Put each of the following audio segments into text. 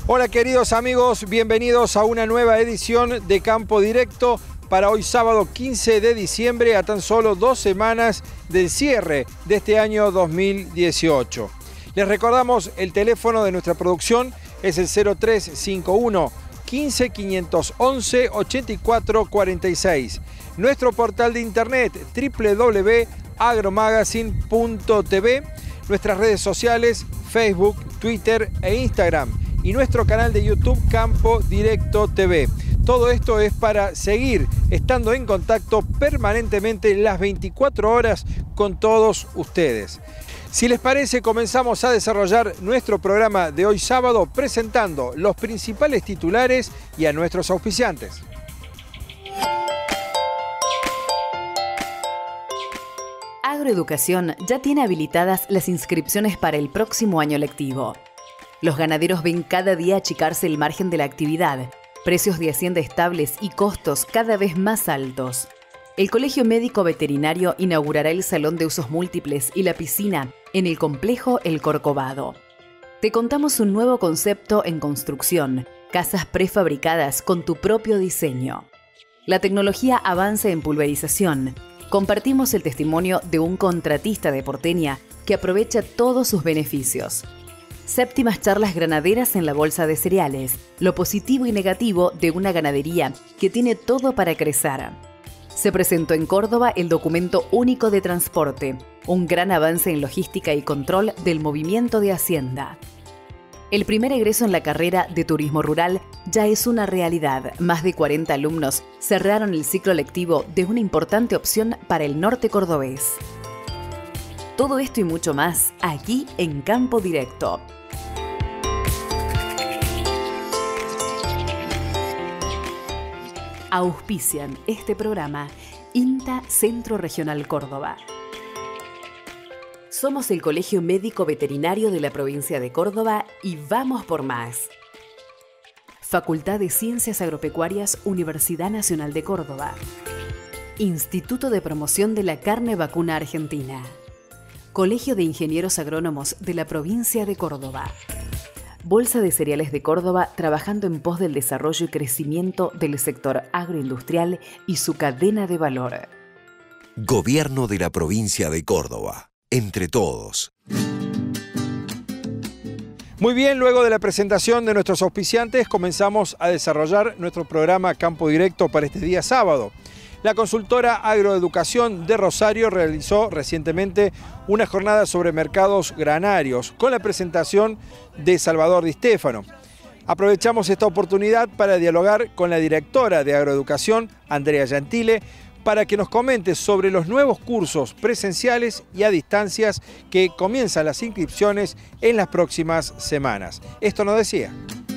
Hola queridos amigos, bienvenidos a una nueva edición de Campo Directo para hoy sábado 15 de diciembre, a tan solo 2 semanas del cierre de este año 2018. Les recordamos el teléfono de nuestra producción, es el 0351 15 511 8446. Nuestro portal de internet www.agromagazine.tv, nuestras redes sociales Facebook, Twitter e Instagram y nuestro canal de YouTube Campo Directo TV. Todo esto es para seguir estando en contacto permanentemente las 24 horas con todos ustedes. Si les parece, comenzamos a desarrollar nuestro programa de hoy sábado presentando los principales titulares y a nuestros auspiciantes. Agroeducación ya tiene habilitadas las inscripciones para el próximo año lectivo. Los ganaderos ven cada día achicarse el margen de la actividad, precios de hacienda estables y costos cada vez más altos. El Colegio Médico Veterinario inaugurará el Salón de Usos Múltiples y la piscina en el complejo El Corcovado. Te contamos un nuevo concepto en construcción, casas prefabricadas con tu propio diseño. La tecnología avanza en pulverización. Compartimos el testimonio de un contratista de Porteña que aprovecha todos sus beneficios. Séptimas charlas granaderas en la bolsa de cereales, lo positivo y negativo de una ganadería que tiene todo para crecer. Se presentó en Córdoba el documento único de transporte, un gran avance en logística y control del movimiento de Hacienda. El primer egreso en la carrera de Turismo Rural ya es una realidad. Más de 40 alumnos cerraron el ciclo lectivo de una importante opción para el norte cordobés. Todo esto y mucho más aquí en Campo Directo. Auspician este programa INTA Centro Regional Córdoba. Somos el Colegio Médico Veterinario de la provincia de Córdoba y vamos por más. Facultad de Ciencias Agropecuarias, Universidad Nacional de Córdoba. Instituto de Promoción de la Carne Vacuna Argentina. Colegio de Ingenieros Agrónomos de la provincia de Córdoba. Bolsa de Cereales de Córdoba, trabajando en pos del desarrollo y crecimiento del sector agroindustrial y su cadena de valor. Gobierno de la provincia de Córdoba. Entre todos. Muy bien, luego de la presentación de nuestros auspiciantes, comenzamos a desarrollar nuestro programa Campo Directo para este día sábado. La consultora Agroeducación de Rosario realizó recientemente una jornada sobre mercados granarios con la presentación de Salvador Di Stefano. Aprovechamos esta oportunidad para dialogar con la directora de Agroeducación, Andrea Gentile, para que nos comente sobre los nuevos cursos presenciales y a distancias que comienzan las inscripciones en las próximas semanas. Esto nos decía.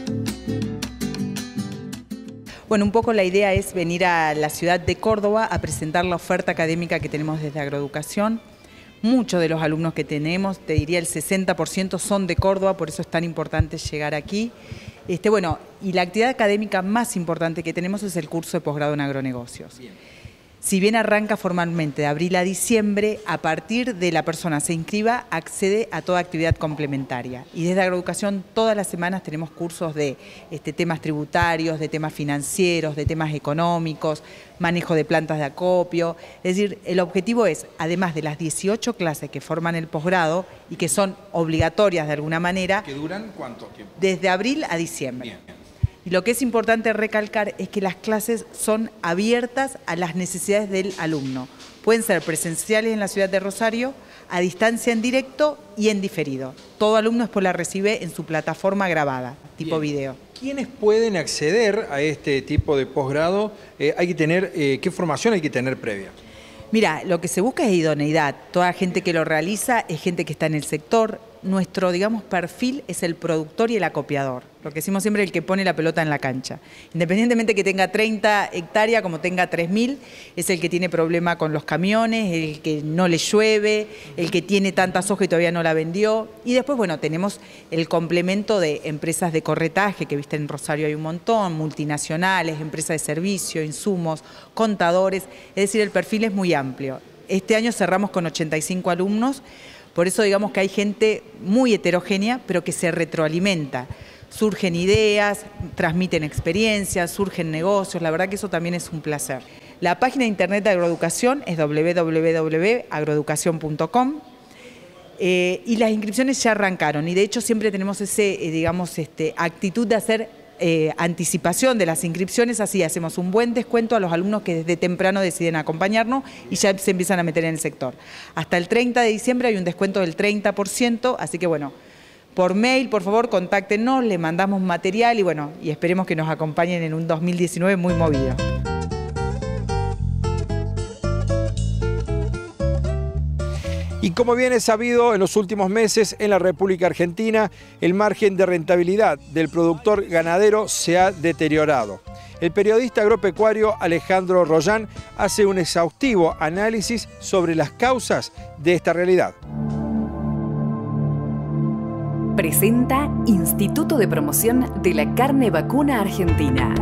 Bueno, un poco la idea es venir a la ciudad de Córdoba a presentar la oferta académica que tenemos desde Agroeducación. Muchos de los alumnos que tenemos, te diría el 60% son de Córdoba, por eso es tan importante llegar aquí. Y la actividad académica más importante que tenemos es el curso de posgrado en agronegocios. Bien. Si bien arranca formalmente de abril a diciembre, a partir de la persona se inscriba, accede a toda actividad complementaria. Y desde Agroeducación todas las semanas tenemos cursos de temas tributarios, de temas financieros, de temas económicos, manejo de plantas de acopio. Es decir, el objetivo es, además de las 18 clases que forman el posgrado y que son obligatorias de alguna manera... ¿Que duran cuánto tiempo? Desde abril a diciembre. Bien. Y lo que es importante recalcar es que las clases son abiertas a las necesidades del alumno. Pueden ser presenciales en la ciudad de Rosario, a distancia en directo y en diferido. Todo alumno después la recibe en su plataforma grabada, tipo video. ¿Quiénes pueden acceder a este tipo de posgrado? ¿Qué formación hay que tener previa? Mira, lo que se busca es idoneidad. Toda gente que lo realiza es gente que está en el sector. Nuestro, perfil es el productor y el acopiador. Lo que decimos siempre, el que pone la pelota en la cancha. Independientemente que tenga 30 hectáreas como tenga 3.000, es el que tiene problema con los camiones, el que no le llueve, el que tiene tanta soja y todavía no la vendió. Y después, tenemos el complemento de empresas de corretaje, que viste en Rosario hay un montón, multinacionales, empresas de servicio, insumos, contadores. Es decir, el perfil es muy amplio. Este año cerramos con 85 alumnos, por eso digamos que hay gente muy heterogénea, pero que se retroalimenta. surgen ideas, transmiten experiencias, surgen negocios, la verdad que eso también es un placer. La página de internet de Agroeducación es www.agroeducacion.com. Y las inscripciones ya arrancaron y de hecho siempre tenemos actitud de hacer anticipación de las inscripciones, así hacemos un buen descuento a los alumnos que desde temprano deciden acompañarnos y ya se empiezan a meter en el sector. Hasta el 30 de diciembre hay un descuento del 30%, así que bueno, por mail, por favor, contáctenos, le mandamos material y esperemos que nos acompañen en un 2019 muy movido. Y como bien es sabido, en los últimos meses en la República Argentina, el margen de rentabilidad del productor ganadero se ha deteriorado. El periodista agropecuario Alejandro Rollán hace un exhaustivo análisis sobre las causas de esta realidad. Presenta Instituto de Promoción de la Carne Vacuna Argentina.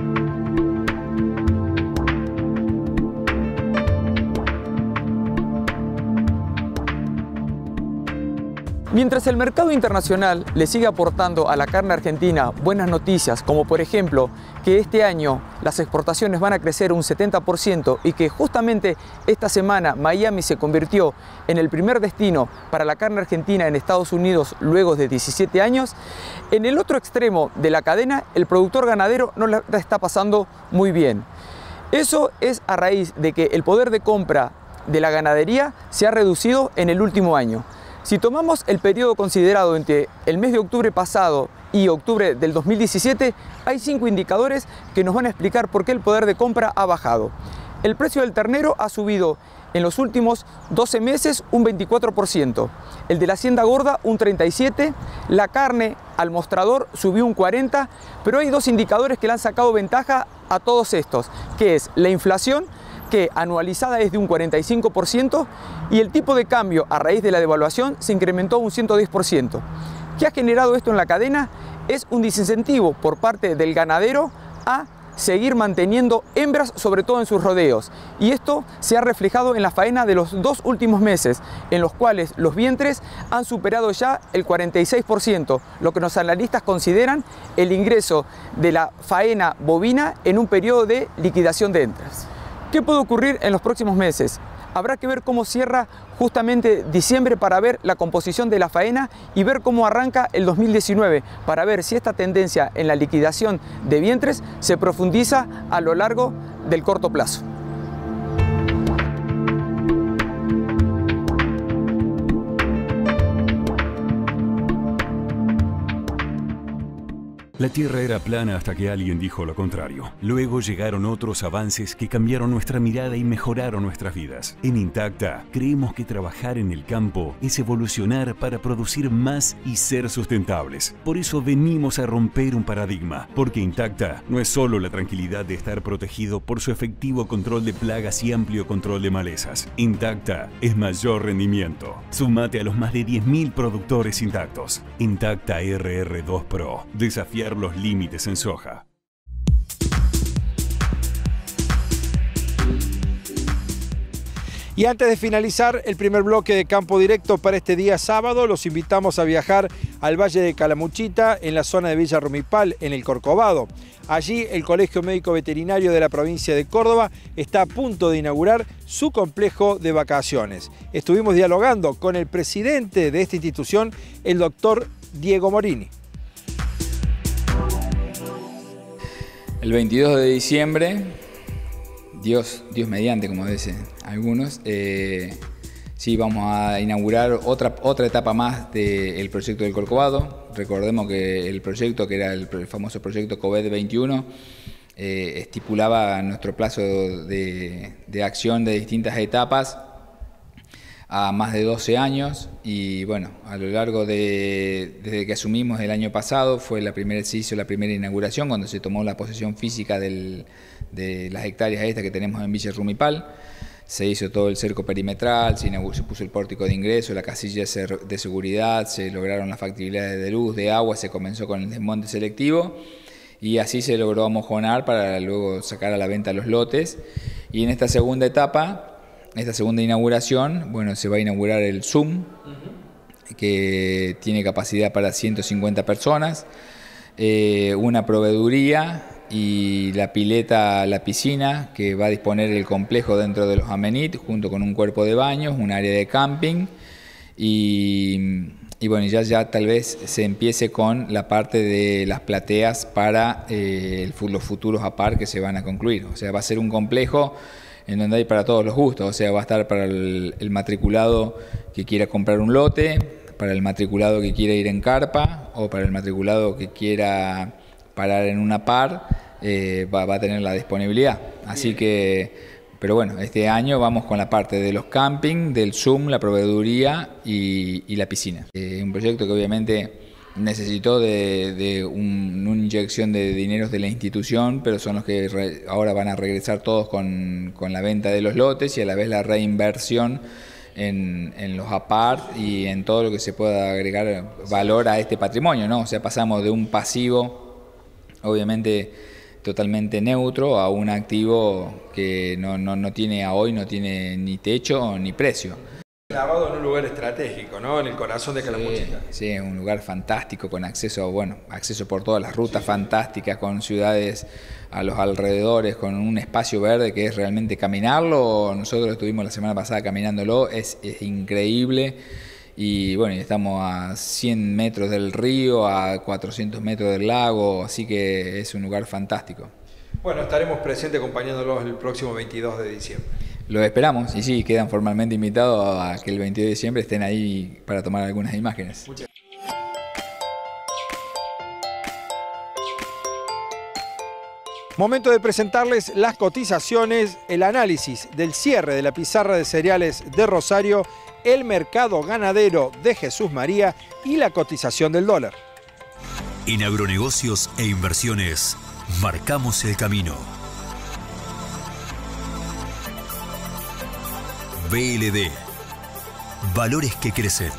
Mientras el mercado internacional le sigue aportando a la carne argentina buenas noticias, como por ejemplo que este año las exportaciones van a crecer un 70% y que justamente esta semana Miami se convirtió en el primer destino para la carne argentina en Estados Unidos luego de 17 años, en el otro extremo de la cadena el productor ganadero no la está pasando muy bien. Eso es a raíz de que el poder de compra de la ganadería se ha reducido en el último año. Si tomamos el periodo considerado entre el mes de octubre pasado y octubre del 2017, hay 5 indicadores que nos van a explicar por qué el poder de compra ha bajado. El precio del ternero ha subido en los últimos 12 meses un 24%, el de la hacienda gorda un 37%, la carne al mostrador subió un 40%, pero hay 2 indicadores que le han sacado ventaja a todos estos, que es la inflación, que anualizada es de un 45%, y el tipo de cambio a raíz de la devaluación se incrementó un 110%. ¿Qué ha generado esto en la cadena? Es un desincentivo por parte del ganadero a seguir manteniendo hembras, sobre todo en sus rodeos. Y esto se ha reflejado en la faena de los 2 últimos meses, en los cuales los vientres han superado ya el 46%, lo que los analistas consideran el ingreso de la faena bovina en un periodo de liquidación de hembras. ¿Qué puede ocurrir en los próximos meses? Habrá que ver cómo cierra justamente diciembre para ver la composición de la faena y ver cómo arranca el 2019 para ver si esta tendencia en la liquidación de vientres se profundiza a lo largo del corto plazo. La Tierra era plana hasta que alguien dijo lo contrario. Luego llegaron otros avances que cambiaron nuestra mirada y mejoraron nuestras vidas. En Intacta, creemos que trabajar en el campo es evolucionar para producir más y ser sustentables. Por eso venimos a romper un paradigma, porque Intacta no es solo la tranquilidad de estar protegido por su efectivo control de plagas y amplio control de malezas. Intacta es mayor rendimiento. Sumate a los más de 10.000 productores intactos. Intacta RR2 Pro. Desafiar los límites en soja. Y antes de finalizar el primer bloque de Campo Directo para este día sábado, los invitamos a viajar al Valle de Calamuchita, en la zona de Villa Rumipal, en el Corcovado. Allí el Colegio Médico Veterinario de la provincia de Córdoba está a punto de inaugurar su complejo de vacaciones. Estuvimos dialogando con el presidente de esta institución, el doctor Diego Morini. El 22 de diciembre, Dios mediante, como dicen algunos, sí, vamos a inaugurar otra etapa más del proyecto del Corcovado. Recordemos que el proyecto, que era el famoso proyecto COVID-21, estipulaba nuestro plazo de acción de distintas etapas a más de 12 años y bueno, a lo largo desde que asumimos el año pasado se hizo la primera inauguración cuando se tomó la posesión física de las hectáreas estas que tenemos en Villa Rumipal. Se hizo todo el cerco perimetral, se puso el pórtico de ingreso, la casilla de seguridad, se lograron las factibilidades de luz, de agua, se comenzó con el desmonte selectivo y así se logró amojonar para luego sacar a la venta los lotes. Y en esta segunda etapa, esta segunda inauguración, bueno, se va a inaugurar el Zoom, que tiene capacidad para 150 personas. una proveeduría y la pileta, la piscina, que va a disponer el complejo dentro de los Amenit, junto con un cuerpo de baños, un área de camping y bueno, ya tal vez se empiece con la parte de las plateas para los futuros APAR que se van a concluir. O sea, va a ser un complejo en donde hay para todos los gustos. O sea, va a estar para el matriculado que quiera comprar un lote, para el matriculado que quiera ir en carpa o para el matriculado que quiera parar en una APAR, va a tener la disponibilidad. Así que... Pero bueno, este año vamos con la parte de los camping, del Zoom, la proveeduría y la piscina. Un proyecto que obviamente necesitó de una inyección de dineros de la institución, pero son los que ahora van a regresar todos con la venta de los lotes y a la vez la reinversión en los APART y en todo lo que se pueda agregar valor a este patrimonio, ¿no? O sea, pasamos de un pasivo, obviamente, totalmente neutro a un activo que no tiene a hoy, no tiene ni techo ni precio. Clavado en un lugar estratégico, ¿no? En el corazón de Calamuchita. Sí, es un lugar fantástico con acceso por todas las rutas fantásticas, con ciudades a los alrededores, con un espacio verde que es realmente caminarlo. Nosotros estuvimos la semana pasada caminándolo, es increíble. Y bueno, estamos a 100 metros del río, a 400 metros del lago, así que es un lugar fantástico. Bueno, estaremos presentes acompañándolos el próximo 22 de diciembre. Lo esperamos y sí, quedan formalmente invitados a que el 22 de diciembre estén ahí para tomar algunas imágenes. Muchas gracias. Momento de presentarles las cotizaciones, el análisis del cierre de la pizarra de cereales de Rosario, el mercado ganadero de Jesús María y la cotización del dólar. En agronegocios e inversiones, marcamos el camino. BLD. Valores que crecen.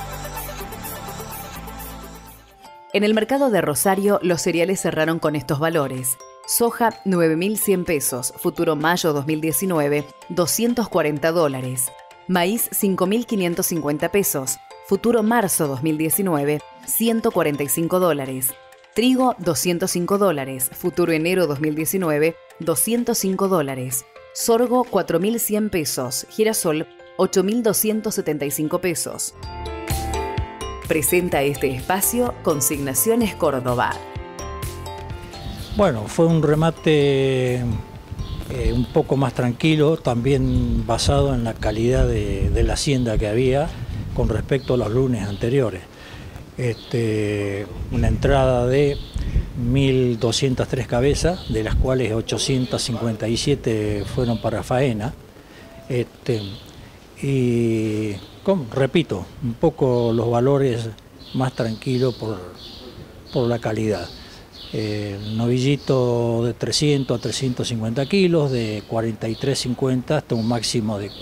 En el mercado de Rosario, los cereales cerraron con estos valores. Soja, 9.100 pesos, futuro mayo 2019, $240. Maíz, 5.550 pesos, futuro marzo 2019, $145. Trigo, $205, futuro enero 2019, $205. Sorgo, 4.100 pesos, girasol, 8.275 pesos. Presenta este espacio Consignaciones Córdoba. Bueno, fue un remate un poco más tranquilo, también basado en la calidad de la hacienda que había con respecto a los lunes anteriores. Una entrada de 1.203 cabezas, de las cuales 857 fueron para faena. Y repito, un poco los valores más tranquilos por la calidad. Novillito de 300 a 350 kilos, de 43,50 hasta un máximo de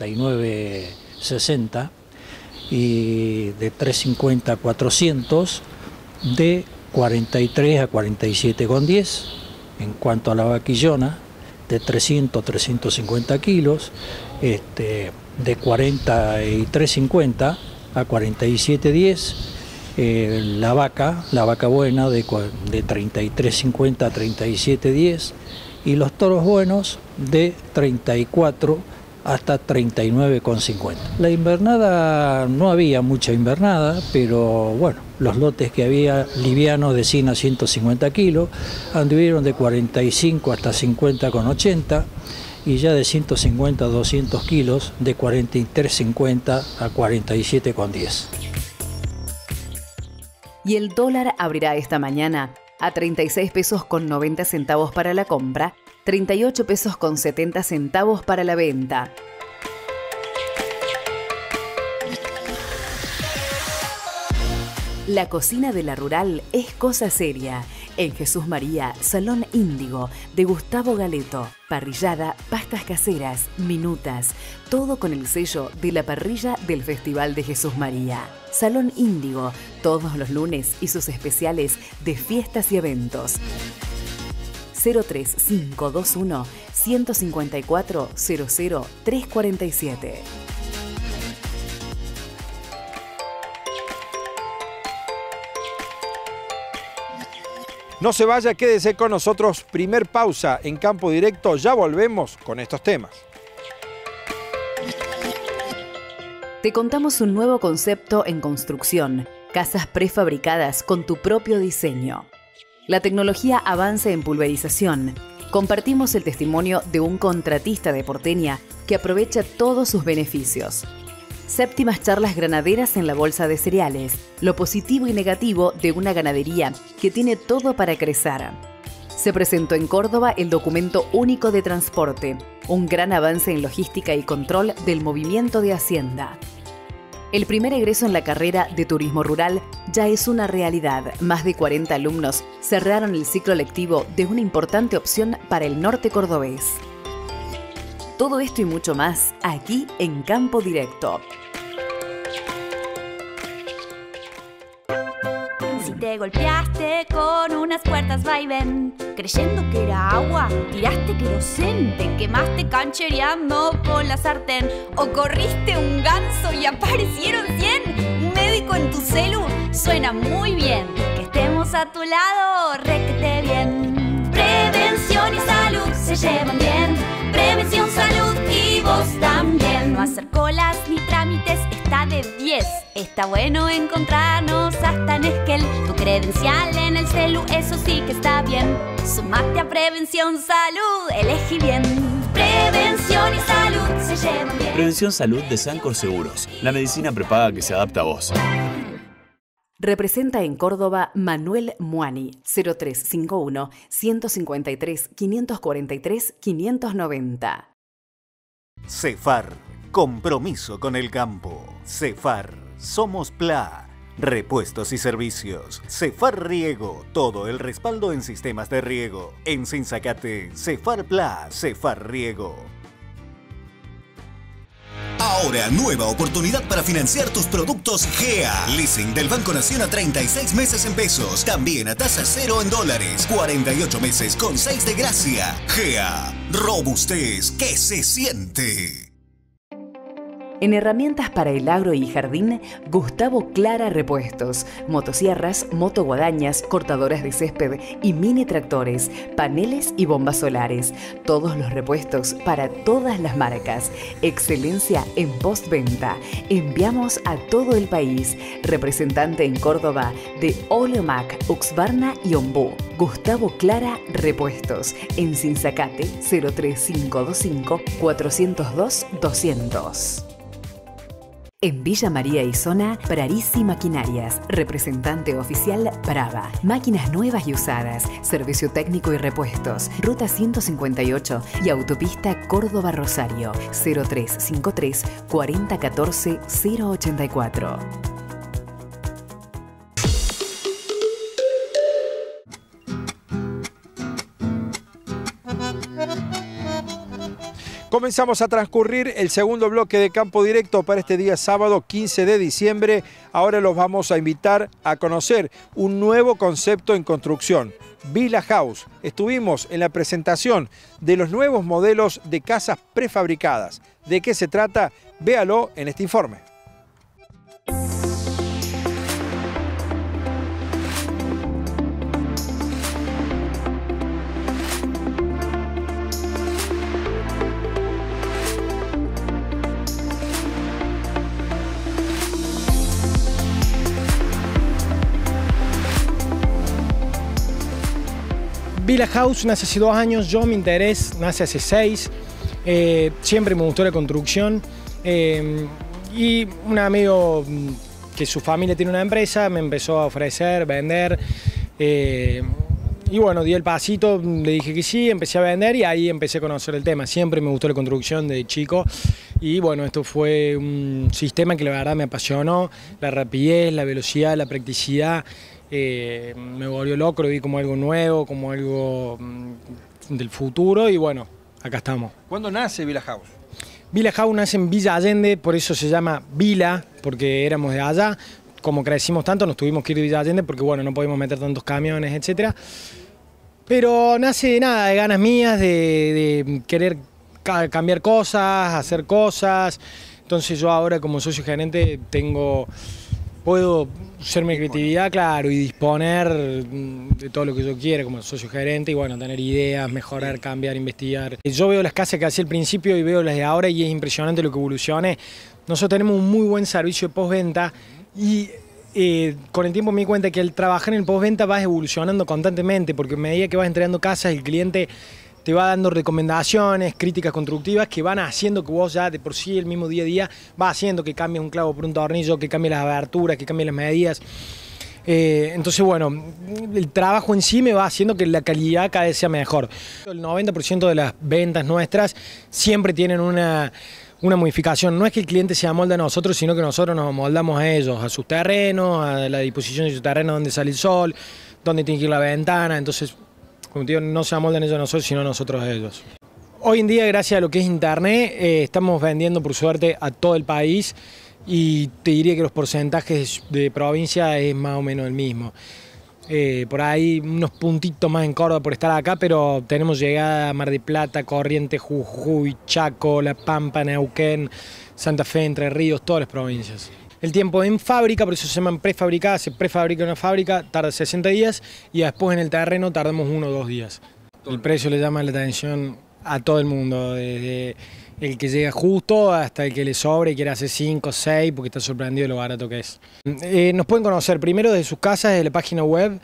49,60, y de 350 a 400, de 43 a 47,10. En cuanto a la vaquillona, de 300 a 350 kilos, de 43,50 a 47,10. La vaca buena de 33,50 a 37,10, y los toros buenos de 34 hasta 39,50. La invernada, no había mucha invernada, pero bueno, los lotes que había livianos de 100 a 150 kilos anduvieron de 45 hasta 50,80, y ya de 150 a 200 kilos de 43,50 a 47,10. Y el dólar abrirá esta mañana a 36 pesos con 90 centavos para la compra, 38 pesos con 70 centavos para la venta. La cocina de la rural es cosa seria. En Jesús María, Salón Índigo, de Gustavo Galeto. Parrillada, pastas caseras, minutas. Todo con el sello de la parrilla del Festival de Jesús María. Salón Índigo, todos los lunes y sus especiales de fiestas y eventos. 03521 154 00347. No se vaya, quédese con nosotros. Primer pausa en Campo Directo, ya volvemos con estos temas. Te contamos un nuevo concepto en construcción, casas prefabricadas con tu propio diseño. La tecnología avanza en pulverización. Compartimos el testimonio de un contratista de Porteña que aprovecha todos sus beneficios. Séptimas charlas granaderas en la bolsa de cereales, lo positivo y negativo de una ganadería que tiene todo para crecer. Se presentó en Córdoba el documento único de transporte, un gran avance en logística y control del movimiento de Hacienda. El primer egreso en la carrera de turismo rural ya es una realidad. Más de 40 alumnos cerraron el ciclo lectivo de una importante opción para el norte cordobés. Todo esto y mucho más aquí en Campo Directo. Si te golpeaste con unas puertas va y ven, creyendo que era agua, tiraste querosén, te quemaste canchereando con la sartén, o corriste un ganso y aparecieron 100. Un médico en tu celu suena muy bien, que estemos a tu lado, requete bien. Prevención y salud se llevan bien, prevención, salud y vos también. No hacer colas ni trámites está de 10. Está bueno encontrarnos hasta en Esquel. Tu credencial en el celu, eso sí que está bien. Sumate a Prevención Salud, elegí bien. Prevención y salud se llevan bien. Prevención Salud de Sancor Seguros, la medicina prepaga que se adapta a vos. Representa en Córdoba Manuel Muani, 0351 153 543 590. Cefar, compromiso con el campo. Cefar, somos PLA. Repuestos y servicios. Cefar Riego, todo el respaldo en sistemas de riego. En Sinzacate, Cefar PLA, Cefar Riego. Ahora, nueva oportunidad para financiar tus productos GEA. Leasing del Banco Nación a 36 meses en pesos. También a tasa cero en dólares. 48 meses con 6 de gracia. GEA. Robustez que se siente. En herramientas para el agro y jardín, Gustavo Clara Repuestos. Motosierras, motoguadañas, cortadoras de césped y mini tractores, paneles y bombas solares. Todos los repuestos para todas las marcas. Excelencia en postventa. Enviamos a todo el país. Representante en Córdoba de Oleomac, Uxbarna y Ombú. Gustavo Clara Repuestos. En Sinzacate, 03525 402 200. En Villa María y Zona, Prarisi Maquinarias, representante oficial Brava. Máquinas nuevas y usadas, servicio técnico y repuestos. Ruta 158 y autopista Córdoba-Rosario, 0353 4014 084. Comenzamos a transcurrir el segundo bloque de Campo Directo para este día sábado 15 de diciembre. Ahora los vamos a invitar a conocer un nuevo concepto en construcción, Villa House. Estuvimos en la presentación de los nuevos modelos de casas prefabricadas. ¿De qué se trata? Véalo en este informe. Villa House nace hace 2 años, yo mi interés nace hace 6, siempre me gustó la construcción y un amigo que su familia tiene una empresa me empezó a ofrecer, vender y bueno, di el pasito, le dije que sí, empecé a vender y ahí empecé a conocer el tema. Siempre me gustó la construcción de chico y bueno, esto fue un sistema que la verdad me apasionó, la rapidez, la velocidad, la practicidad. Me volvió loco, lo vi como algo nuevo, como algo del futuro y bueno, acá estamos. ¿Cuándo nace Villa House? Villa House nace en Villa Allende, por eso se llama Villa, porque éramos de allá. Como crecimos tanto, nos tuvimos que ir de Villa Allende porque bueno, no podíamos meter tantos camiones, etc. Pero nace de nada, de ganas mías, de querer cambiar cosas, hacer cosas. Entonces yo ahora como socio gerente tengo puedo usar mi creatividad, claro, y disponer de todo lo que yo quiera como socio gerente y bueno, tener ideas, mejorar, cambiar, investigar. Yo veo las casas que hacía al principio y veo las de ahora y es impresionante lo que evolucione. Nosotros tenemos un muy buen servicio de postventa y con el tiempo me di cuenta que al trabajar en el postventa vas evolucionando constantemente porque a medida que vas entregando casas el cliente te va dando recomendaciones, críticas constructivas que van haciendo que vos ya de por sí el mismo día a día va haciendo que cambies un clavo por un tornillo, que cambies las aberturas, que cambies las medidas. Entonces bueno, el trabajo en sí me va haciendo que la calidad cada vez sea mejor. El 90% de las ventas nuestras siempre tienen una modificación. No es que el cliente se amolde a nosotros, sino que nosotros nos amoldamos a ellos, a sus terrenos, a la disposición de sus terrenos, donde sale el sol, donde tiene que ir la ventana. Entonces, como te digo, no se amoldan ellos a nosotros, sino nosotros a ellos. Hoy en día, gracias a lo que es internet, estamos vendiendo por suerte a todo el país y te diría que los porcentajes de provincia es más o menos el mismo. Por ahí unos puntitos más en Córdoba por estar acá, pero tenemos llegada a Mar del Plata, Corrientes, Jujuy, Chaco, La Pampa, Neuquén, Santa Fe, Entre Ríos, todas las provincias. El tiempo en fábrica, por eso se llaman prefabricadas, se prefabrica una fábrica, tarda 60 días y después en el terreno tardamos 1 o 2 días. El precio le llama la atención a todo el mundo, desde el que llega justo hasta el que le sobre y quiere hacer 5 o 6 porque está sorprendido de lo barato que es. Nos pueden conocer primero desde sus casas, desde la página web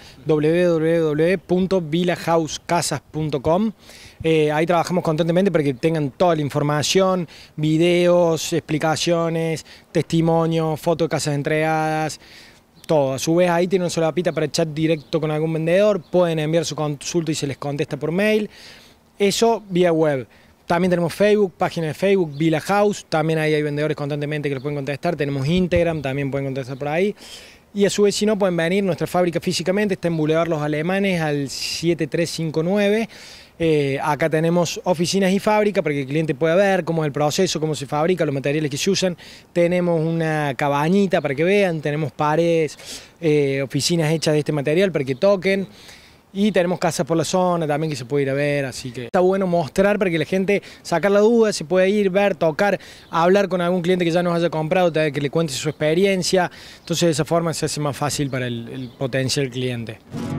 www.villahousecasas.com. Ahí trabajamos constantemente para que tengan toda la información, videos, explicaciones, testimonios, fotos de casas entregadas, todo. A su vez ahí tienen una solapita para chat directo con algún vendedor, pueden enviar su consulta y se les contesta por mail. Eso vía web. También tenemos Facebook, página de Facebook, Villa House, también ahí hay vendedores constantemente que los pueden contestar. Tenemos Instagram, también pueden contestar por ahí. Y a su vez, si no, pueden venir. Nuestra fábrica físicamente está en Boulevard Los Alemanes al 7359. Acá tenemos oficinas y fábrica para que el cliente pueda ver cómo es el proceso, cómo se fabrica, los materiales que se usan. Tenemos una cabañita para que vean, tenemos paredes, oficinas hechas de este material para que toquen. Y tenemos casas por la zona también que se puede ir a ver, así que está bueno mostrar para que la gente sacar la duda, se pueda ir, ver, tocar, hablar con algún cliente que ya nos haya comprado, que le cuente su experiencia. Entonces de esa forma se hace más fácil para el potencial cliente.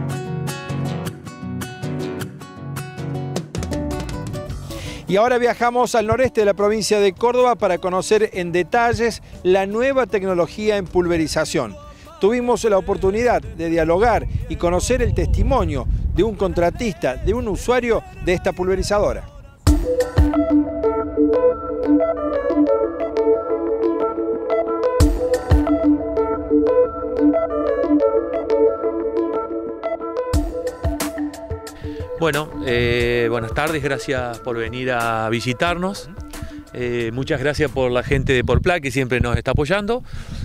Y ahora viajamos al noreste de la provincia de Córdoba para conocer en detalles la nueva tecnología en pulverización. Tuvimos la oportunidad de dialogar y conocer el testimonio de un contratista, de un usuario de esta pulverizadora. Bueno, buenas tardes, gracias por venir a visitarnos. Muchas gracias por la gente de Porpla que siempre nos está apoyando.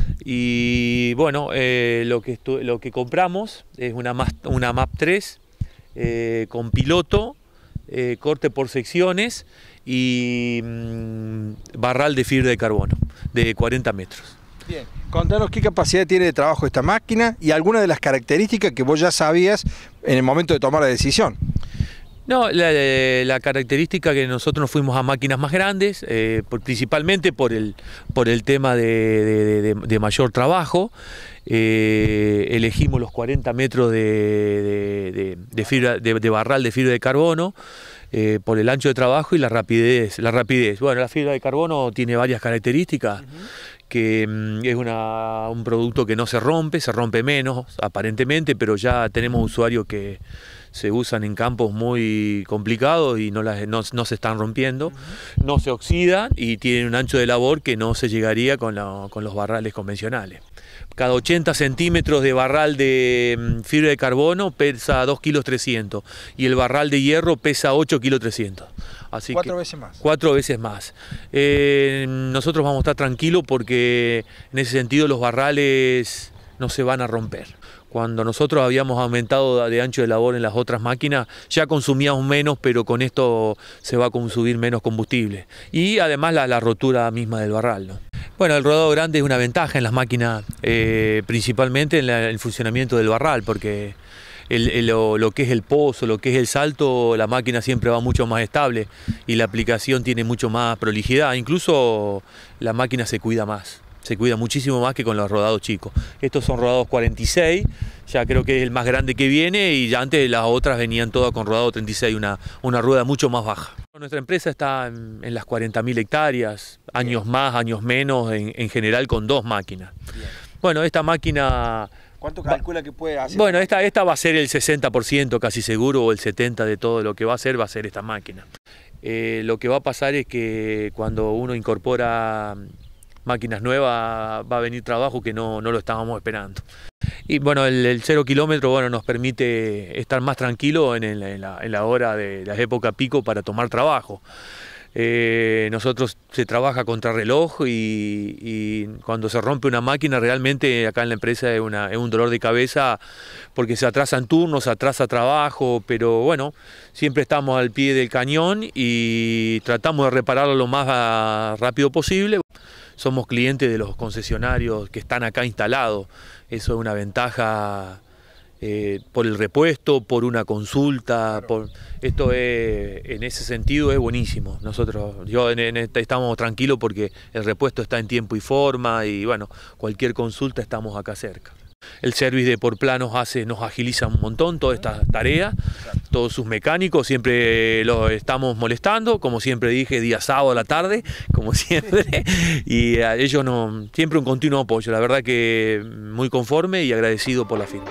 Y bueno, lo que compramos es una MAP 3 con piloto, corte por secciones y barral de fibra de carbono de 40 metros. Bien, contanos qué capacidad tiene de trabajo esta máquina y algunas de las características que vos ya sabías en el momento de tomar la decisión. No, la característica que nosotros nos fuimos a máquinas más grandes, principalmente por el tema de mayor trabajo. Elegimos los 40 metros de barral de fibra de carbono por el ancho de trabajo y la rapidez. Bueno, la fibra de carbono tiene varias características. Que es un producto que no se rompe menos aparentemente, pero ya tenemos usuarios que se usan en campos muy complicados y no se están rompiendo, no se oxidan y tienen un ancho de labor que no se llegaría con los barrales convencionales. Cada 80 centímetros de barral de fibra de carbono pesa 2,3 kg y el barral de hierro pesa 8,3 kg. Así 4 veces más. 4 veces más. Nosotros vamos a estar tranquilos porque en ese sentido los barrales no se van a romper. Cuando nosotros habíamos aumentado de ancho de labor en las otras máquinas, ya consumíamos menos, pero con esto se va a consumir menos combustible. Y además la rotura misma del barral, ¿no? Bueno, el rodado grande es una ventaja en las máquinas, principalmente en el funcionamiento del barral, porque lo que es el pozo, lo que es el salto, la máquina siempre va mucho más estable y la aplicación tiene mucho más prolijidad, incluso la máquina se cuida más. Se cuida muchísimo más que con los rodados chicos. Estos son rodados 46, ya creo que es el más grande que viene, y ya antes las otras venían todas con rodado 36, una rueda mucho más baja. Nuestra empresa está en las 40.000 hectáreas, años más, años menos, en general con 2 máquinas. Bien. Bueno, esta máquina... ¿Cuánto calcula que puede hacer? Bueno, esta va a ser el 60% casi seguro, o el 70% de todo lo que va a ser esta máquina. Lo que va a pasar es que cuando uno incorpora máquinas nuevas va a venir trabajo que no lo estábamos esperando. Y bueno, el 0 kilómetro, bueno, nos permite estar más tranquilo en la hora de la época pico para tomar trabajo. Nosotros se trabaja contra reloj, y cuando se rompe una máquina realmente acá en la empresa es un dolor de cabeza, porque se atrasan turnos, se atrasa trabajo, pero bueno, siempre estamos al pie del cañón y tratamos de repararlo lo más rápido posible. Somos clientes de los concesionarios que están acá instalados, eso es una ventaja. Por el repuesto, por una consulta, esto en ese sentido es buenísimo. Yo estamos tranquilos porque el repuesto está en tiempo y forma, y bueno, cualquier consulta estamos acá cerca. El service de Portpla nos agiliza un montón todas estas tareas, todos sus mecánicos, siempre los estamos molestando, como siempre dije, día sábado a la tarde, como siempre, y a ellos siempre un continuo apoyo, la verdad que muy conforme y agradecido por la firma.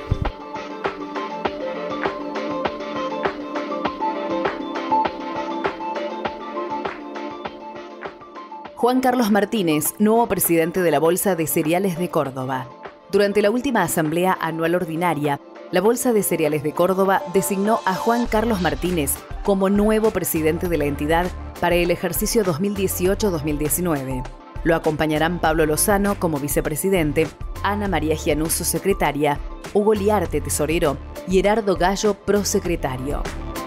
Juan Carlos Martínez, nuevo presidente de la Bolsa de Cereales de Córdoba. Durante la última Asamblea Anual Ordinaria, la Bolsa de Cereales de Córdoba designó a Juan Carlos Martínez como nuevo presidente de la entidad para el ejercicio 2018-2019. Lo acompañarán Pablo Lozano como vicepresidente, Ana María Gianuso, secretaria, Hugo Liarte, tesorero, y Gerardo Gallo, prosecretario.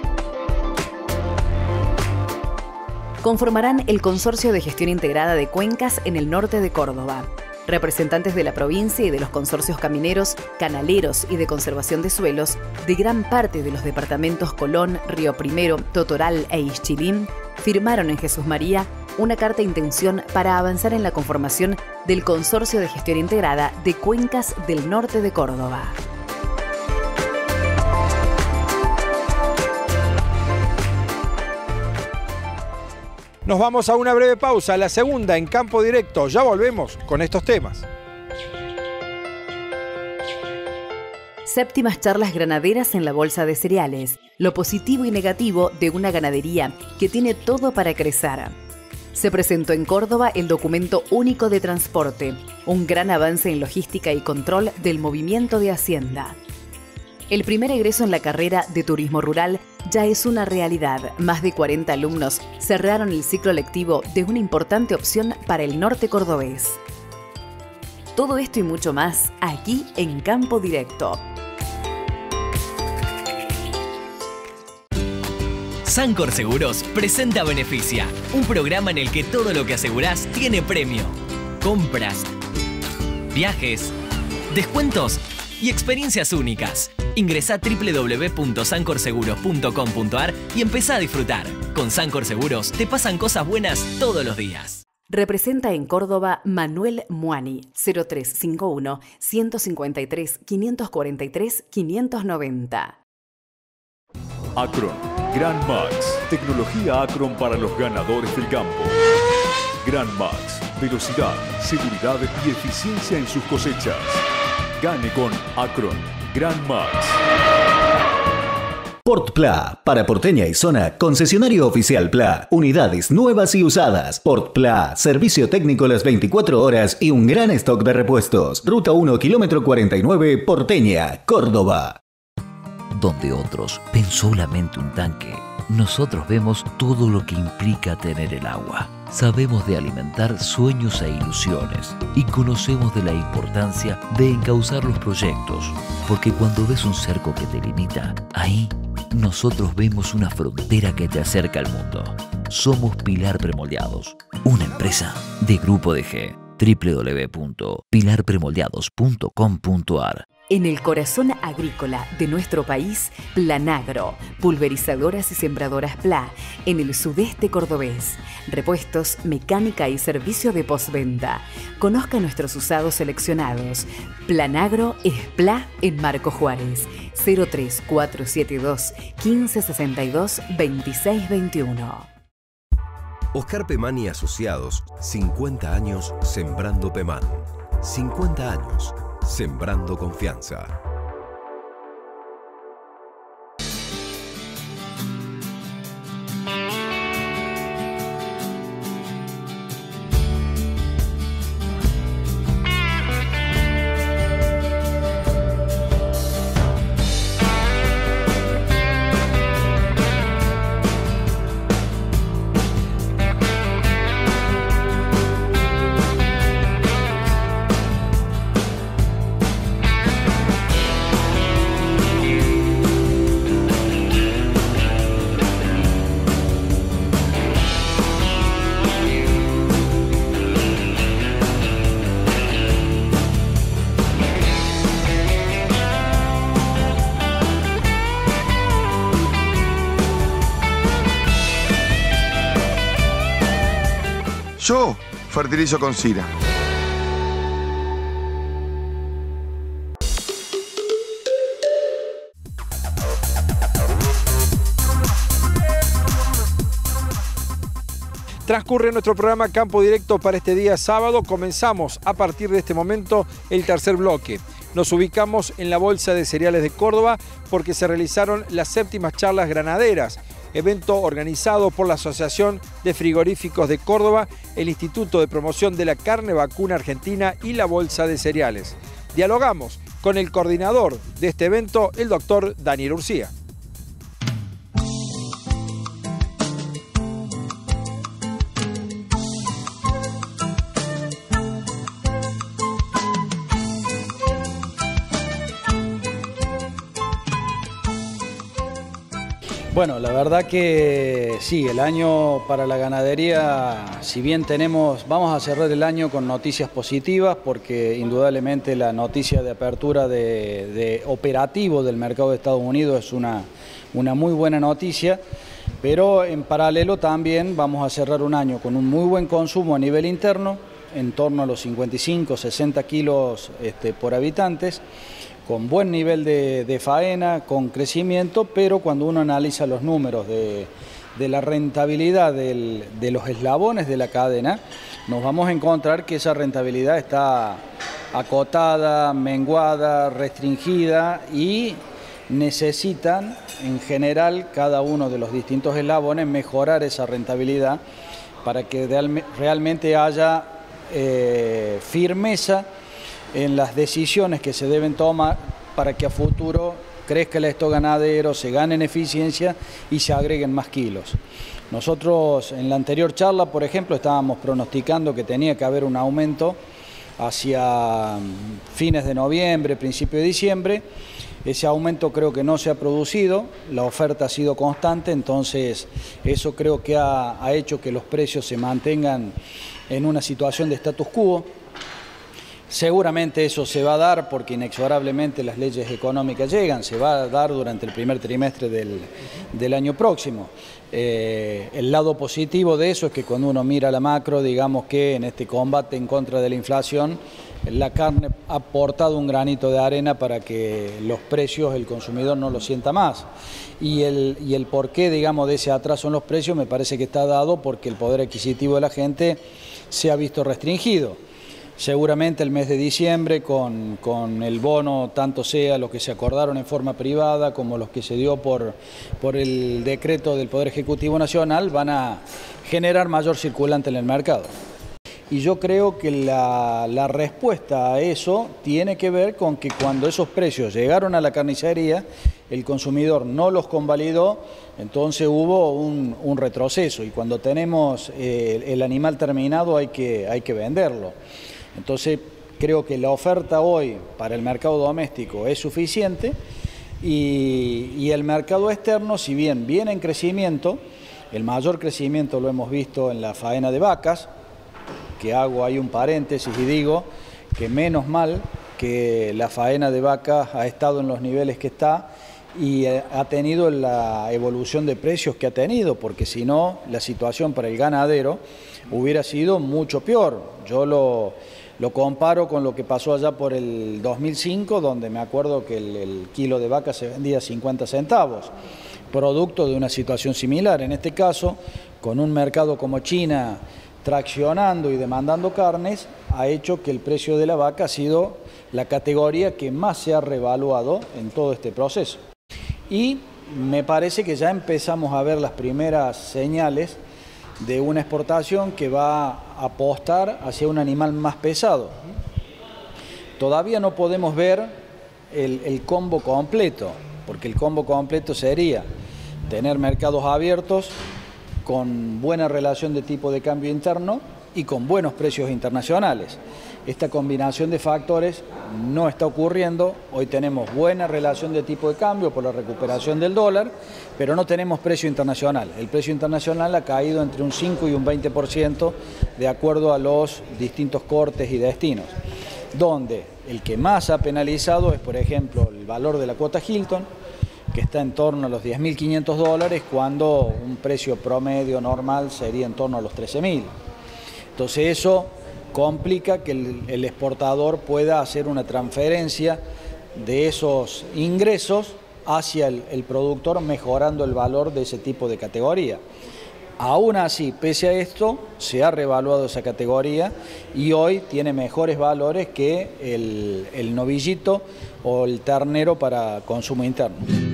Conformarán el Consorcio de Gestión Integrada de Cuencas en el norte de Córdoba. Representantes de la provincia y de los consorcios camineros, canaleros y de conservación de suelos de gran parte de los departamentos Colón, Río Primero, Totoral e Ixchilín firmaron en Jesús María una carta de intención para avanzar en la conformación del Consorcio de Gestión Integrada de Cuencas del norte de Córdoba. Nos vamos a una breve pausa, la segunda en Campo Directo. Ya volvemos con estos temas. Séptimas charlas granaderas en la Bolsa de Cereales. Lo positivo y negativo de una ganadería que tiene todo para crecer. Se presentó en Córdoba el documento único de transporte, un gran avance en logística y control del movimiento de Hacienda. El primer egreso en la carrera de turismo rural ya es una realidad. Más de 40 alumnos cerraron el ciclo lectivo de una importante opción para el norte cordobés. Todo esto y mucho más aquí en Campo Directo. Sancor Seguros presenta Beneficia, un programa en el que todo lo que asegurás tiene premio. Compras, viajes, descuentos y experiencias únicas. Ingresá a www.sancorseguros.com.ar y empezá a disfrutar. Con Sancor Seguros te pasan cosas buenas todos los días. Representa en Córdoba Manuel Muani, 0351 153 543 590. Acron, Gran Max, tecnología Acron para los ganadores del campo. Gran Max, velocidad, seguridad y eficiencia en sus cosechas. Gane con Acron, Gran Max. Portpla, para Porteña y zona, concesionario oficial Pla, unidades nuevas y usadas. Portpla, servicio técnico las 24 horas y un gran stock de repuestos. Ruta 1, kilómetro 49, Porteña, Córdoba. Donde otros ven solamente un tanque, nosotros vemos todo lo que implica tener el agua. Sabemos de alimentar sueños e ilusiones y conocemos de la importancia de encauzar los proyectos, porque cuando ves un cerco que te limita, ahí nosotros vemos una frontera que te acerca al mundo. Somos Pilar Premoldeados, una empresa de Grupo DG. www.pilarpremoldeados.com.ar. En el corazón agrícola de nuestro país, Planagro, pulverizadoras y sembradoras PLA, en el sudeste cordobés. Repuestos, mecánica y servicio de postventa. Conozca nuestros usados seleccionados. Planagro es PLA en Marco Juárez. 03472 1562 2621. Oscar Pemán y Asociados, 50 años sembrando Pemán. 50 años sembrando confianza. Yo fertilizo con Sira. Transcurre nuestro programa Campo Directo para este día sábado. Comenzamos a partir de este momento el tercer bloque. Nos ubicamos en la Bolsa de Cereales de Córdoba porque se realizaron las 7ª charlas granaderas, evento organizado por la Asociación de Frigoríficos de Córdoba, el Instituto de Promoción de la Carne Vacuna Argentina y la Bolsa de Cereales. Dialogamos con el coordinador de este evento, el doctor Daniel Urcía. Bueno, la verdad que sí, el año para la ganadería, si bien vamos a cerrar el año con noticias positivas, porque indudablemente la noticia de apertura de operativo del mercado de Estados Unidos es una muy buena noticia, pero en paralelo también vamos a cerrar un año con un muy buen consumo a nivel interno, en torno a los 55-60 kilos por habitantes, con buen nivel de faena, con crecimiento, pero cuando uno analiza los números de la rentabilidad de los eslabones de la cadena, nos vamos a encontrar que esa rentabilidad está acotada, menguada, restringida y necesitan, en general, cada uno de los distintos eslabones mejorar esa rentabilidad para que realmente haya firmeza en las decisiones que se deben tomar para que a futuro crezca el stock ganadero, se gane en eficiencia y se agreguen más kilos. Nosotros en la anterior charla, por ejemplo, estábamos pronosticando que tenía que haber un aumento hacia fines de noviembre, principio de diciembre. Ese aumento creo que no se ha producido, la oferta ha sido constante, entonces eso creo que ha hecho que los precios se mantengan en una situación de status quo. Seguramente eso se va a dar porque inexorablemente las leyes económicas llegan, se va a dar durante el primer trimestre del año próximo. El lado positivo de eso es que cuando uno mira la macro, digamos que en este combate en contra de la inflación, la carne ha aportado un granito de arena para que los precios el consumidor no lo sienta más. Y el porqué, digamos, de ese atraso en los precios me parece que está dado porque el poder adquisitivo de la gente se ha visto restringido. Seguramente el mes de diciembre con el bono, tanto sea los que se acordaron en forma privada como los que se dio por el decreto del Poder Ejecutivo Nacional, van a generar mayor circulante en el mercado. Y yo creo que la respuesta a eso tiene que ver con que cuando esos precios llegaron a la carnicería, el consumidor no los convalidó, entonces hubo un retroceso y cuando tenemos el animal terminado hay que venderlo. Entonces creo que la oferta hoy para el mercado doméstico es suficiente y el mercado externo, si bien viene en crecimiento, el mayor crecimiento lo hemos visto en la faena de vacas, que hago ahí un paréntesis y digo que menos mal que la faena de vaca ha estado en los niveles que está y ha tenido la evolución de precios que ha tenido, porque si no, la situación para el ganadero hubiera sido mucho peor. Yo lo comparo con lo que pasó allá por el 2005, donde me acuerdo que el kilo de vaca se vendía a 50 centavos, producto de una situación similar. En este caso, con un mercado como China traccionando y demandando carnes, ha hecho que el precio de la vaca ha sido la categoría que más se ha revaluado en todo este proceso. Y me parece que ya empezamos a ver las primeras señales de una exportación que va a apostar hacia un animal más pesado. Todavía no podemos ver el combo completo, porque el combo completo sería tener mercados abiertos con buena relación de tipo de cambio interno y con buenos precios internacionales. Esta combinación de factores no está ocurriendo. Hoy tenemos buena relación de tipo de cambio por la recuperación del dólar, pero no tenemos precio internacional. El precio internacional ha caído entre un 5 y un 20% de acuerdo a los distintos cortes y destinos, donde el que más ha penalizado es, por ejemplo, el valor de la cuota Hilton, que está en torno a los $10.500, cuando un precio promedio normal sería en torno a los $13.000. Entonces eso complica que el exportador pueda hacer una transferencia de esos ingresos hacia el productor, mejorando el valor de ese tipo de categoría. Aún así, pese a esto, se ha revaluado esa categoría y hoy tiene mejores valores que el novillito o el ternero para consumo interno.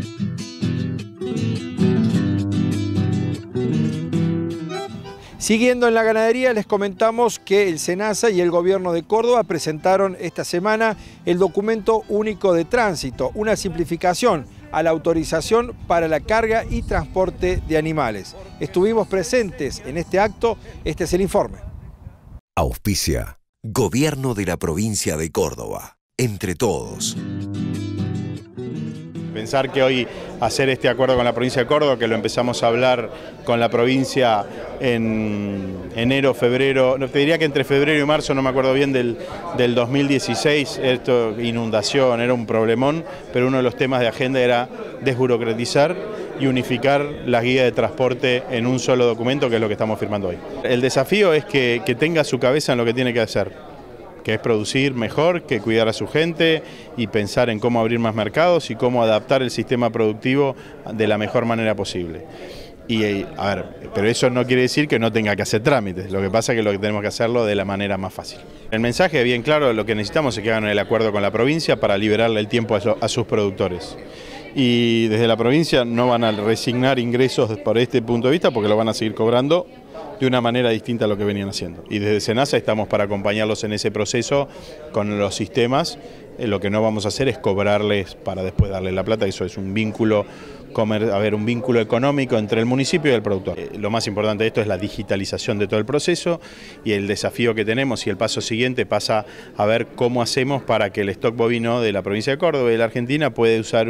Siguiendo en la ganadería, les comentamos que el SENASA y el Gobierno de Córdoba presentaron esta semana el documento único de tránsito, una simplificación a la autorización para la carga y transporte de animales. Estuvimos presentes en este acto, este es el informe. Auspicia, Gobierno de la Provincia de Córdoba, entre todos. Pensar que hoy hacer este acuerdo con la provincia de Córdoba, que lo empezamos a hablar con la provincia en enero, febrero, no, te diría que entre febrero y marzo, no me acuerdo bien, del 2016, esto, inundación, era un problemón, pero uno de los temas de agenda era desburocratizar y unificar las guías de transporte en un solo documento, que es lo que estamos firmando hoy. El desafío es que tenga su cabeza en lo que tiene que hacer, que es producir mejor, que cuidar a su gente y pensar en cómo abrir más mercados y cómo adaptar el sistema productivo de la mejor manera posible. Y a ver, pero eso no quiere decir que no tenga que hacer trámites, lo que pasa es que lo que tenemos que hacerlo de la manera más fácil. El mensaje es bien claro, lo que necesitamos es que hagan el acuerdo con la provincia para liberarle el tiempo a sus productores. Y desde la provincia no van a resignar ingresos por este punto de vista porque lo van a seguir cobrando de una manera distinta a lo que venían haciendo. Y desde SENASA estamos para acompañarlos en ese proceso con los sistemas. Lo que no vamos a hacer es cobrarles para después darles la plata, eso es un vínculo, un vínculo económico entre el municipio y el productor. Lo más importante de esto es la digitalización de todo el proceso y el desafío que tenemos y el paso siguiente pasa a ver cómo hacemos para que el stock bovino de la provincia de Córdoba y de la Argentina pueda ser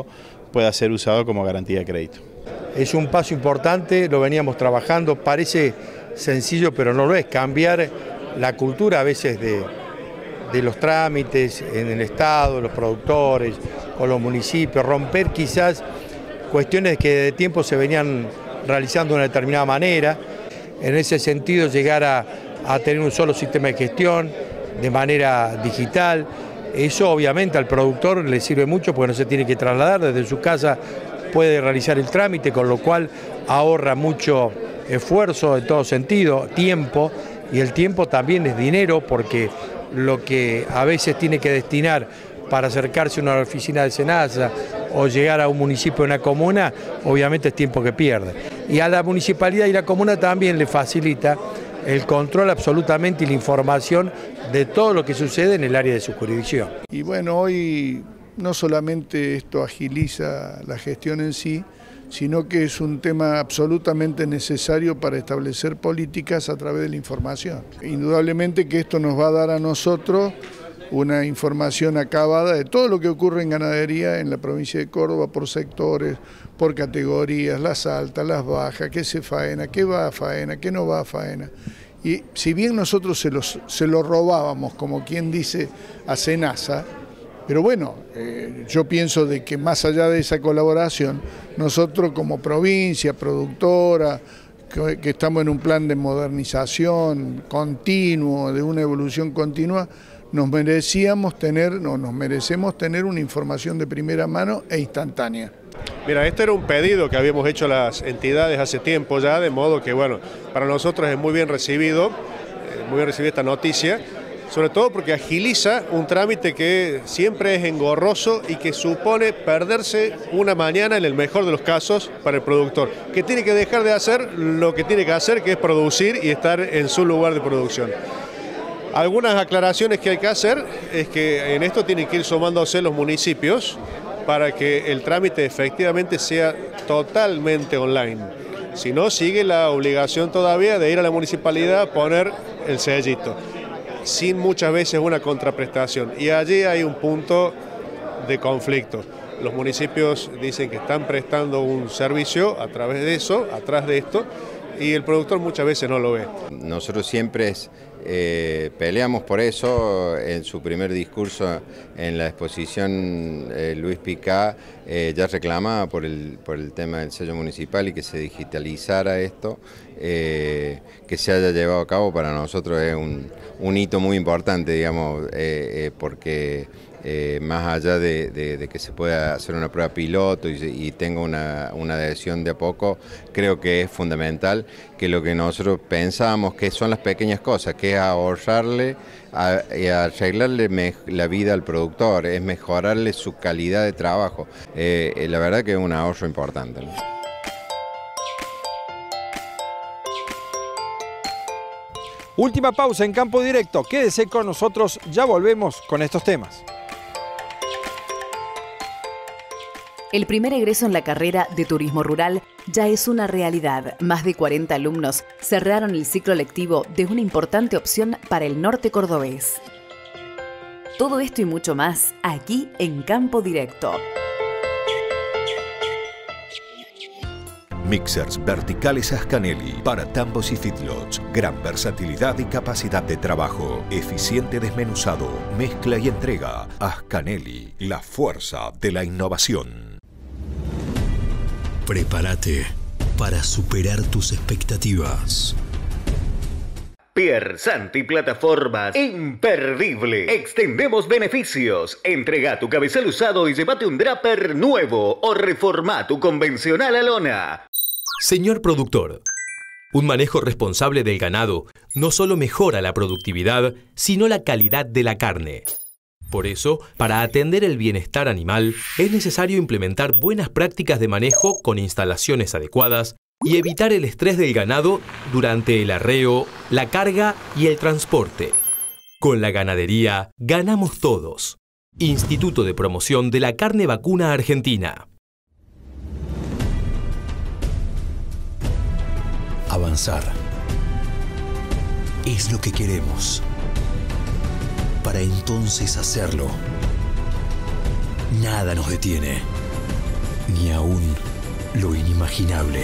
usado como garantía de crédito. Es un paso importante, lo veníamos trabajando, parece sencillo pero no lo es, cambiar la cultura a veces de los trámites en el Estado, los productores, con los municipios, romper quizás cuestiones que de tiempo se venían realizando de una determinada manera, en ese sentido llegar a tener un solo sistema de gestión de manera digital. Eso obviamente al productor le sirve mucho porque no se tiene que trasladar, desde su casa puede realizar el trámite, con lo cual ahorra mucho esfuerzo en todo sentido, tiempo, y el tiempo también es dinero porque lo que a veces tiene que destinar para acercarse a una oficina de SENASA o llegar a un municipio, una comuna, obviamente es tiempo que pierde. Y a la municipalidad y la comuna también le facilita el control absolutamente y la información de todo lo que sucede en el área de su jurisdicción. Y bueno, hoy no solamente esto agiliza la gestión en sí, sino que es un tema absolutamente necesario para establecer políticas a través de la información. Indudablemente que esto nos va a dar a nosotros una información acabada de todo lo que ocurre en ganadería en la provincia de Córdoba por sectores, por categorías, las altas, las bajas, qué se faena, qué va a faena, qué no va a faena. Y si bien nosotros se lo robábamos, como quien dice, a Senasa, pero bueno, yo pienso de que más allá de esa colaboración, nosotros como provincia, productora, que estamos en un plan de modernización continuo, de una evolución continua, nos merecemos tener una información de primera mano e instantánea. Mira, este era un pedido que habíamos hecho a las entidades hace tiempo ya, de modo que, bueno, para nosotros es muy bien recibida esta noticia, sobre todo porque agiliza un trámite que siempre es engorroso y que supone perderse una mañana en el mejor de los casos para el productor, que tiene que dejar de hacer lo que tiene que hacer, que es producir y estar en su lugar de producción. Algunas aclaraciones que hay que hacer es que en esto tienen que ir sumándose los municipios para que el trámite efectivamente sea totalmente online. Si no, sigue la obligación todavía de ir a la municipalidad a poner el sellito, sin muchas veces una contraprestación. Y allí hay un punto de conflicto. Los municipios dicen que están prestando un servicio a través de eso, atrás de esto, y el productor muchas veces no lo ve. Nosotros siempre peleamos por eso. En su primer discurso en la exposición, Luis Picá ya reclamaba por el tema del sello municipal y que se digitalizara esto, que se haya llevado a cabo para nosotros es un hito muy importante, digamos, porque más allá de que se pueda hacer una prueba piloto y tenga una adhesión de a poco, creo que es fundamental que lo que nosotros pensábamos que son las pequeñas cosas, que es ahorrarle y arreglarle la vida al productor, es mejorarle su calidad de trabajo. La verdad que es un ahorro importante, ¿no? Última pausa en Campo Directo. Quédese con nosotros, ya volvemos con estos temas. El primer egreso en la carrera de Turismo Rural ya es una realidad. Más de 40 alumnos cerraron el ciclo lectivo de una importante opción para el norte cordobés. Todo esto y mucho más aquí en Campo Directo. Mixers verticales Ascanelli para tambos y feedlots. Gran versatilidad y capacidad de trabajo. Eficiente desmenuzado, mezcla y entrega. Ascanelli, la fuerza de la innovación. Prepárate para superar tus expectativas. Piersanti Plataformas, imperdible. Extendemos beneficios. Entrega tu cabezal usado y llévate un Draper nuevo o reforma tu convencional a lona. Señor productor, un manejo responsable del ganado no solo mejora la productividad, sino la calidad de la carne. Por eso, para atender el bienestar animal, es necesario implementar buenas prácticas de manejo con instalaciones adecuadas y evitar el estrés del ganado durante el arreo, la carga y el transporte. Con la ganadería, ganamos todos. Instituto de Promoción de la Carne Vacuna Argentina. Avanzar es lo que queremos. Para entonces hacerlo. Nada nos detiene. Ni aún lo inimaginable.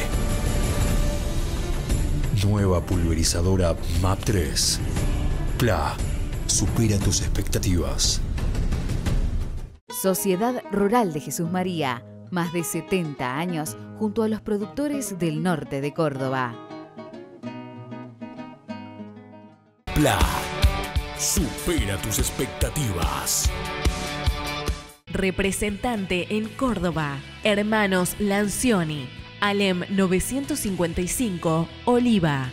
Nueva pulverizadora MAP 3. PLA. Supera tus expectativas. Sociedad Rural de Jesús María. Más de 70 años junto a los productores del norte de Córdoba. PLA. Supera tus expectativas. Representante en Córdoba. Hermanos Lancioni. Alem 955, Oliva.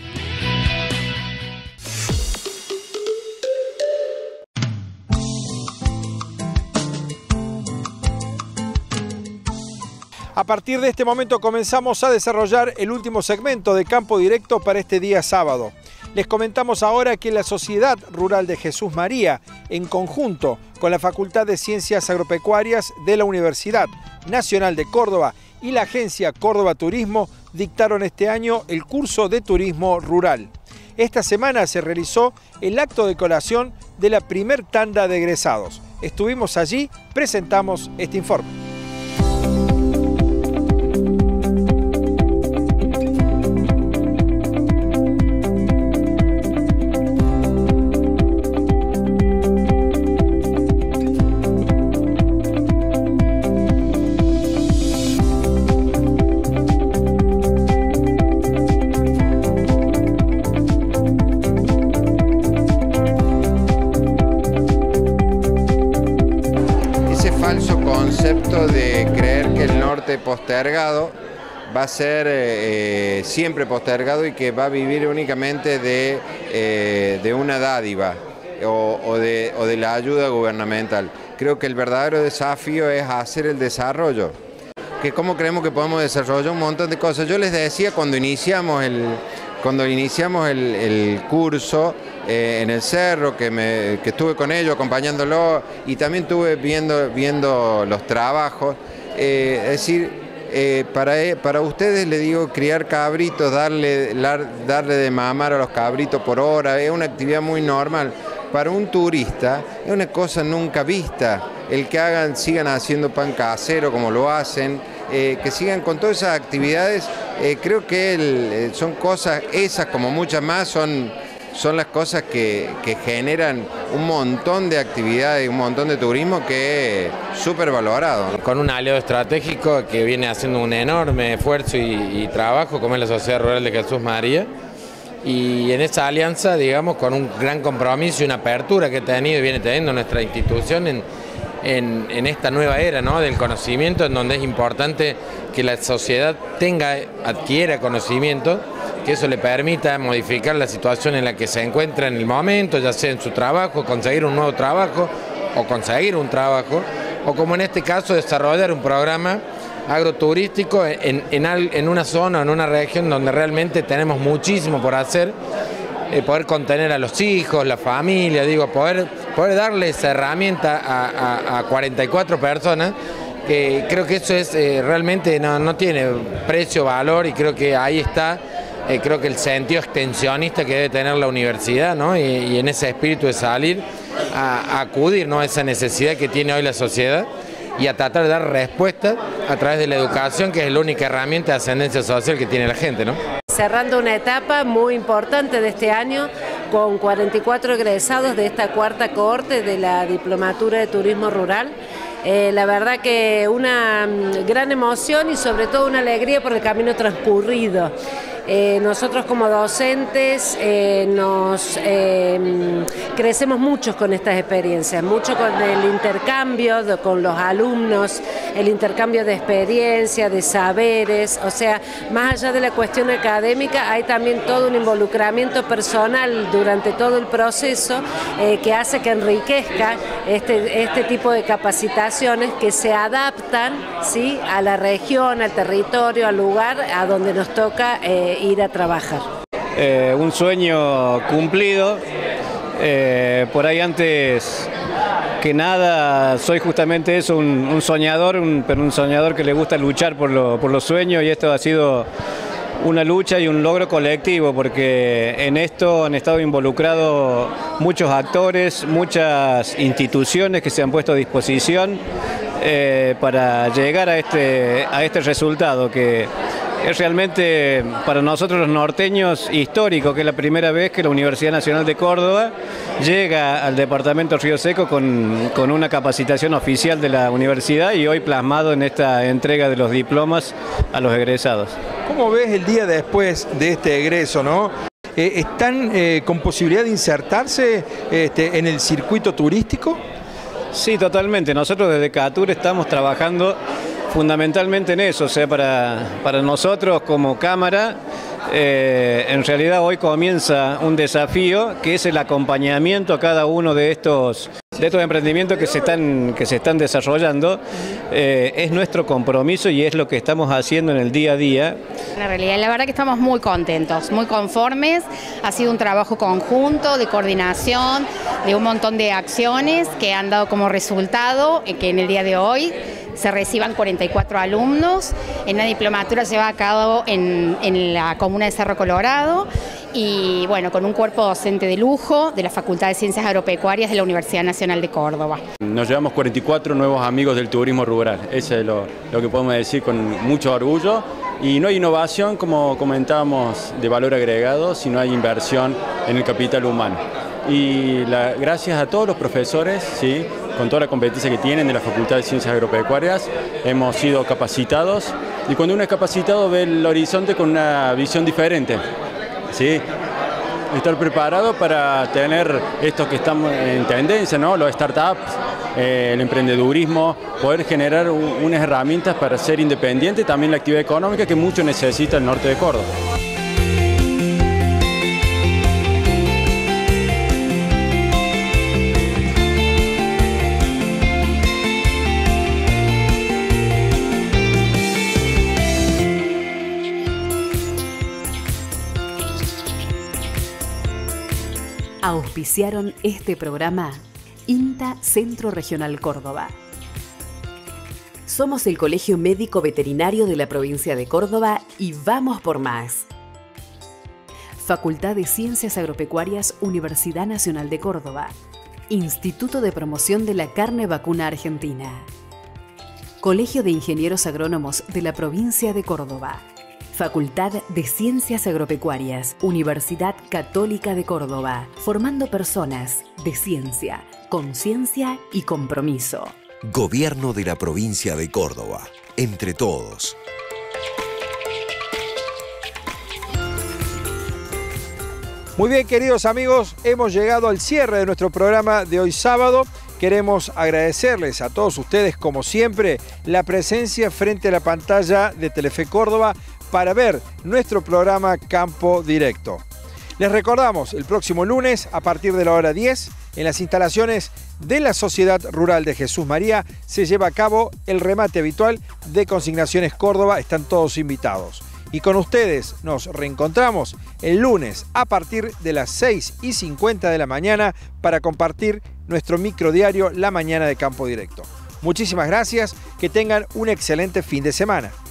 A partir de este momento comenzamos a desarrollar el último segmento de Campo Directo para este día sábado. Les comentamos ahora que la Sociedad Rural de Jesús María, en conjunto con la Facultad de Ciencias Agropecuarias de la Universidad Nacional de Córdoba y la Agencia Córdoba Turismo, dictaron este año el curso de Turismo Rural. Esta semana se realizó el acto de colación de la primer tanda de egresados. Estuvimos allí, presentamos este informe. postergado, va a ser siempre postergado y que va a vivir únicamente de una dádiva o de la ayuda gubernamental. Creo que el verdadero desafío es hacer el desarrollo, que cómo creemos que podemos desarrollar un montón de cosas. Yo les decía cuando iniciamos el curso en el cerro, que estuve con ellos acompañándolo y también estuve viendo los trabajos, es decir, para ustedes les digo, criar cabritos, darle de mamar a los cabritos por hora, es una actividad muy normal. Para un turista es una cosa nunca vista, el que sigan haciendo pan casero como lo hacen, que sigan con todas esas actividades, creo que son cosas, esas como muchas más, son las cosas que generan un montón de actividades, un montón de turismo que es súper valorado. Con un aliado estratégico que viene haciendo un enorme esfuerzo y trabajo, como es la Sociedad Rural de Jesús María, y en esa alianza, digamos, con un gran compromiso y una apertura que ha tenido y viene teniendo nuestra institución en esta nueva era, ¿no?, del conocimiento, en donde es importante que la sociedad adquiera conocimiento, que eso le permita modificar la situación en la que se encuentra en el momento, ya sea en su trabajo, conseguir un nuevo trabajo o conseguir un trabajo, o como en este caso desarrollar un programa agroturístico en una zona, en una región donde realmente tenemos muchísimo por hacer, poder contener a los hijos, la familia, digo, poder darle esa herramienta a 44 personas. Creo que eso es realmente no tiene precio, valor, y creo que ahí está. Creo que el sentido extensionista que debe tener la universidad, ¿no? Y en ese espíritu de salir a acudir, ¿no?, a esa necesidad que tiene hoy la sociedad y a tratar de dar respuesta a través de la educación, que es la única herramienta de ascendencia social que tiene la gente, ¿no? Cerrando una etapa muy importante de este año con 44 egresados de esta cuarta cohorte de la Diplomatura de Turismo Rural. La verdad que una gran emoción y sobre todo una alegría por el camino transcurrido. Nosotros como docentes crecemos mucho con estas experiencias, mucho con el intercambio con los alumnos, el intercambio de experiencia, de saberes, o sea, más allá de la cuestión académica hay también todo un involucramiento personal durante todo el proceso que hace que enriquezca este tipo de capacitaciones que se adaptan, ¿sí?, a la región, al territorio, al lugar a donde nos toca ir a trabajar. Un sueño cumplido, por ahí antes que nada soy justamente eso, un soñador, pero un soñador que le gusta luchar por los sueños, y esto ha sido una lucha y un logro colectivo, porque en esto han estado involucrados muchos actores, muchas instituciones que se han puesto a disposición para llegar a este resultado que es realmente para nosotros los norteños histórico, que es la primera vez que la Universidad Nacional de Córdoba llega al departamento Río Seco con una capacitación oficial de la universidad y hoy plasmado en esta entrega de los diplomas a los egresados. ¿Cómo ves el día después de este egreso, no? ¿Están con posibilidad de insertarse en el circuito turístico? Sí, totalmente. Nosotros desde CATUR estamos trabajando fundamentalmente en eso, o sea, para nosotros como Cámara, en realidad hoy comienza un desafío que es el acompañamiento a cada uno de estos emprendimientos que se están desarrollando. Es nuestro compromiso y es lo que estamos haciendo en el día a día. La realidad, la verdad que estamos muy contentos, muy conformes. Ha sido un trabajo conjunto, de coordinación, de un montón de acciones que han dado como resultado que en el día de hoy se reciban 44 alumnos. En la diplomatura se lleva a cabo en la comuna de Cerro Colorado y bueno, con un cuerpo docente de lujo de la Facultad de Ciencias Agropecuarias de la Universidad Nacional de Córdoba. Nos llevamos 44 nuevos amigos del turismo rural, eso es lo que podemos decir con mucho orgullo. Y no hay innovación, como comentábamos, de valor agregado, si no hay inversión en el capital humano. Y gracias a todos los profesores, ¿sí?, con toda la competencia que tienen de la Facultad de Ciencias Agropecuarias, hemos sido capacitados, y cuando uno es capacitado ve el horizonte con una visión diferente, ¿sí? Estar preparado para tener estos que estamos en tendencia, ¿no?, los startups, el emprendedurismo, poder generar unas herramientas para ser independiente, también la actividad económica que mucho necesita el norte de Córdoba. Auspiciaron este programa INTA Centro Regional Córdoba. Somos el Colegio Médico Veterinario de la provincia de Córdoba y vamos por más. Facultad de Ciencias Agropecuarias, Universidad Nacional de Córdoba. Instituto de Promoción de la Carne Vacuna Argentina. Colegio de Ingenieros Agrónomos de la provincia de Córdoba. Facultad de Ciencias Agropecuarias, Universidad Católica de Córdoba, formando personas de ciencia, conciencia y compromiso. Gobierno de la provincia de Córdoba, entre todos. Muy bien, queridos amigos, hemos llegado al cierre de nuestro programa de hoy sábado. Queremos agradecerles a todos ustedes, como siempre, la presencia frente a la pantalla de Telefe Córdoba para ver nuestro programa Campo Directo. Les recordamos, el próximo lunes, a partir de la hora 10, en las instalaciones de la Sociedad Rural de Jesús María, se lleva a cabo el remate habitual de Consignaciones Córdoba. Están todos invitados. Y con ustedes nos reencontramos el lunes a partir de las 6:50 de la mañana para compartir nuestro microdiario La Mañana de Campo Directo. Muchísimas gracias, que tengan un excelente fin de semana.